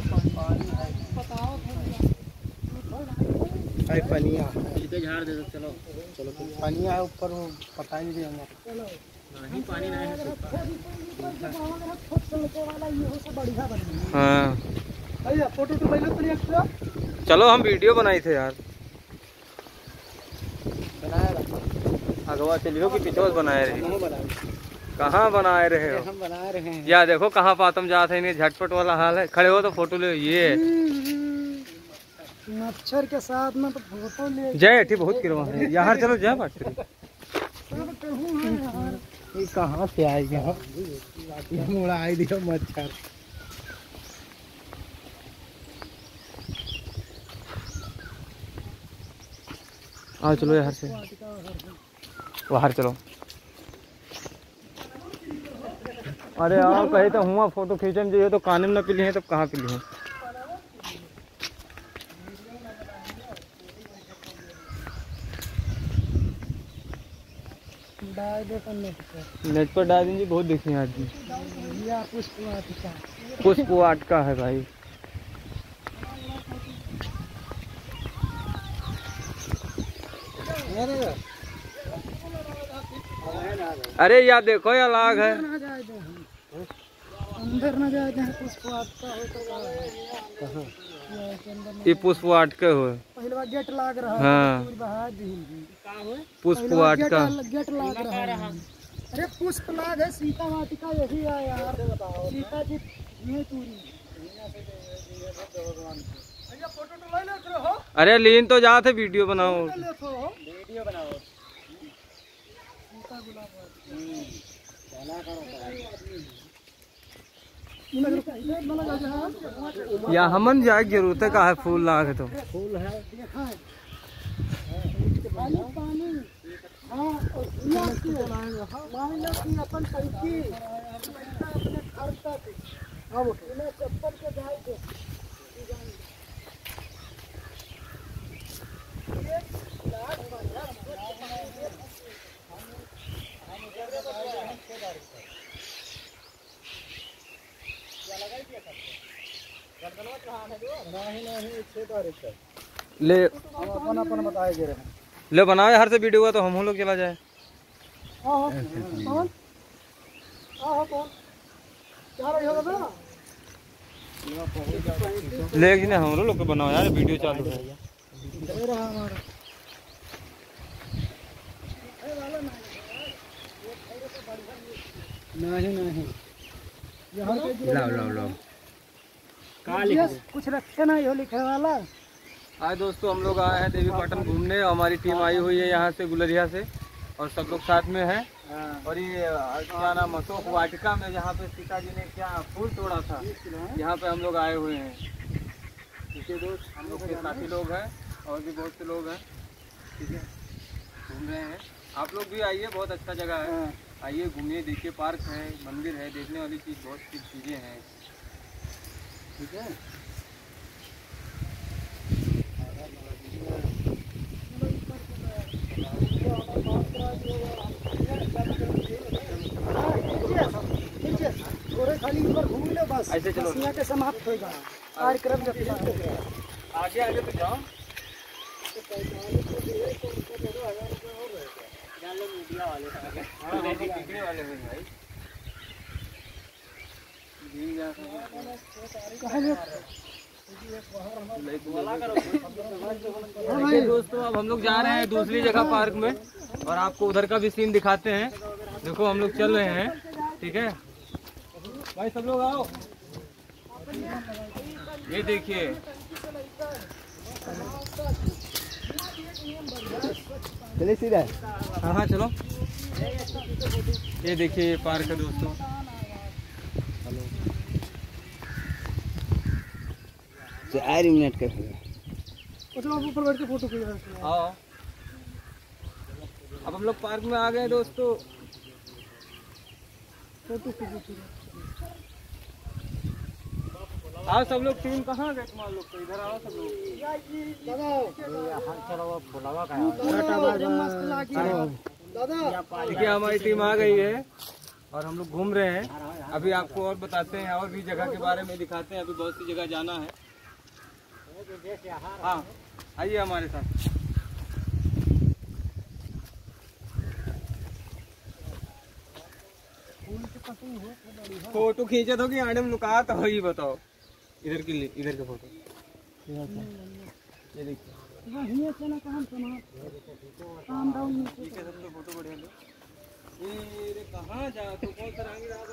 पनिया झाड़ दे दो। चलो चलो पनिया है ऊपर, वो पता ही नहीं हमें। नहीं पानी नहीं है। हाँ फोटो तो चलो हम वीडियो बनाए थे यार। बनाया अगवा चलियो कि पिछोस बनाए रहे। कहाँ बनाए रहे हो? हम बना रहे हैं। या देखो कहाँ पातम जाते हैं, झटपट वाला हाल है। खड़े हो तो फोटो ले। ये मच्छर के साथ में तो फोटो ले। जय ठीक बहुत किरवा है यार। चलो जय बात ये कहाँ से आएगा? मुड़ा आई दियो मच्छर। आओ चलो यार से बाहर चलो। अरे आओ कहे तो हुआ फोटो खींचने चाहिए तो कानून न पिली है तब कहाँ पिली है। नेट पर डाल दीजिए, बहुत देखी है आदमी। पुष्प वाट का है भाई। अरे यार देखो ये लाग है। अंदर न जाए पुष्प वाट का हो। ये पुष्प वाट के हो। पहले गेट लाग रहा है। हाँ पुष्प वाट का गेट लाग रहा है। अरे पुष्प लाग है, सीता वाटिका यही है यार। सीता जी ये पूरी। फोटो तो ले लेते हो। अरे लीन तो जाते वीडियो बनाओ। वीडियो बनाओ। सीता गुलाब या हमन जाए जरूरत है का है। फूल लाग तो फूल है। देखा है पानी। हाँ मान लो कि अपन टंकी अपने घर तक अब चप्पल के जाए थे। ले अपन अपन बताए दे रहे हैं। ले बनाओ हर से वीडियो हुआ तो हम लोग चला जाए। लेकिन हम लोग बनाओ यार, वीडियो चालू है। नहीं लो कुछ रखे ना यो लिखे वाला। आज दोस्तों हम लोग आए हैं देवी पाटन घूमने। हमारी टीम आई हुई है यहाँ से गुलरिया से और सब लोग साथ में हैं। और ये क्या नाम अशोक वाटिका में जहाँ पे सीता जी ने क्या फूल तोड़ा था, यहाँ पे हम लोग आए हुए हैं। देखिए दोस्त हम लोग के साथी लोग हैं और भी बहुत से लोग हैं। ठीक है घूम रहे हैं। आप लोग भी आइए, बहुत अच्छा जगह है। आइए घूमिए, देखिए पार्क है, मंदिर है, देखने वाली चीज़ बहुत सी चीज़ें हैं। ठीक है खाली ऊपर घूम लो बस। ऐसे चलो यहाँ के समाप्त होगा कार्यक्रम। आगे आगे तो जाओ। मीडिया वाले वाले हैं भाई। दोस्तों अब हम लोग जा रहे हैं दूसरी जगह पार्क में और आपको उधर का भी सीन दिखाते हैं। देखो हम लोग चल रहे हैं। ठीक है भाई सब लोग आओ। ये देखिए चलिए सीधा। हाँ हाँ चलो। ये देखिए ये पार्क है दोस्तों। चार मिनट का ऊपर बैठ के फोटो खींच। आओ अब हम लोग पार्क में आ गए दोस्तों। फोटो आओ सब लोग। टीम कहाँ गए तुम्हारे लोग? तो इधर आओ सब लोग। देखिए हमारी टीम आ गई है और हम लोग घूम रहे हैं। अभी आपको और बताते हैं, और भी जगह के बारे में दिखाते हैं। अभी बहुत सी जगह जाना है। हाँ, आइए हमारे साथ। फोटो खींचे तो कि आने में लुका तो ही बताओ। इधर के फोटो ये देखिए। फोटो बढ़िया लो। ये कहाँ जा तो कौन सा रंग रहा तो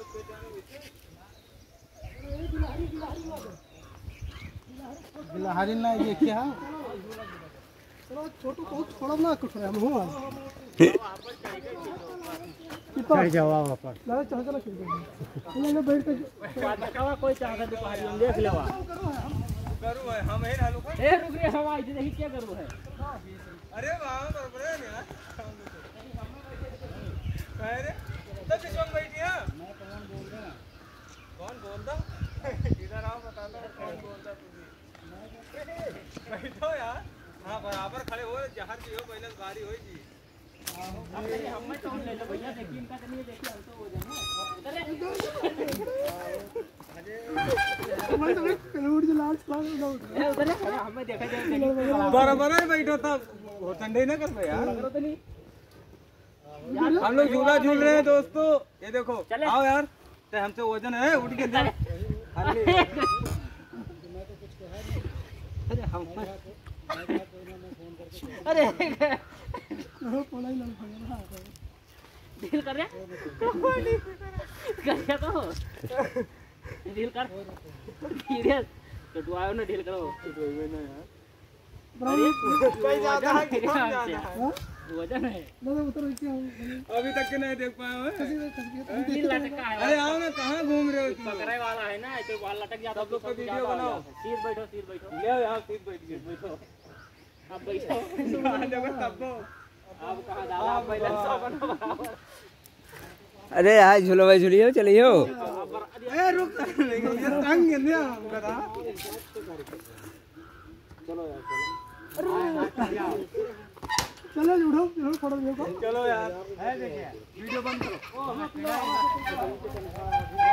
बिलाहरी ना ये क्या छोटू बहुत छोड़ा ना कुछ हम हुआ कितना जवाब वापस ना चल चल ये बैठ के कोई चाहता तो पहाड़ी हम देख लेवा करू है हम है ना लोग। ए रुक रे हवा इधर ही क्या करू है। अरे वाह बराबर है यार। कह रे तब किसम बैठी है। कौन बोलता इधर आओ बता दो कौन बोलता तुझे। बैठो यार। हाँ बराबर खड़े हो जहर की हो पहले बारी होगी। हम तो ले लो भैया देखिए इनका तो नहीं देखिए हम तो हो जाएंगे। बराबर है बैठो तब वो ठंडे ना कर यार। हम लोग झूला झूल रहे हैं दोस्तों। ये देखो आओ यार तो हमसे वजन है उठ के दे। अरे डील कर रहे क्या तो डील कर धीरे कटवाओ ना डील करो ना यार। कोई ज्यादा है कि कम ज्यादा है वजन है अभी तक के नहीं देख पाए हो। डील लटका है। अरे आओ ना कहाँ घूम रहे हो तुम। पकड़े वाला है ना तो बाल लटक जाता सब लोग का वीडियो बनाओ। सीट बैठो ले यहाँ सीट बैठ गए बैठो। अब बैठो अब कहाँ जा आप पहले सब बराबर। अरे यार झूलो भाई झूलियो चलियो। ए रुक ये तंग है ना बता। चलो यार चलो उठो फोटो देखो चलो यार है देखिए वीडियो बंद करो।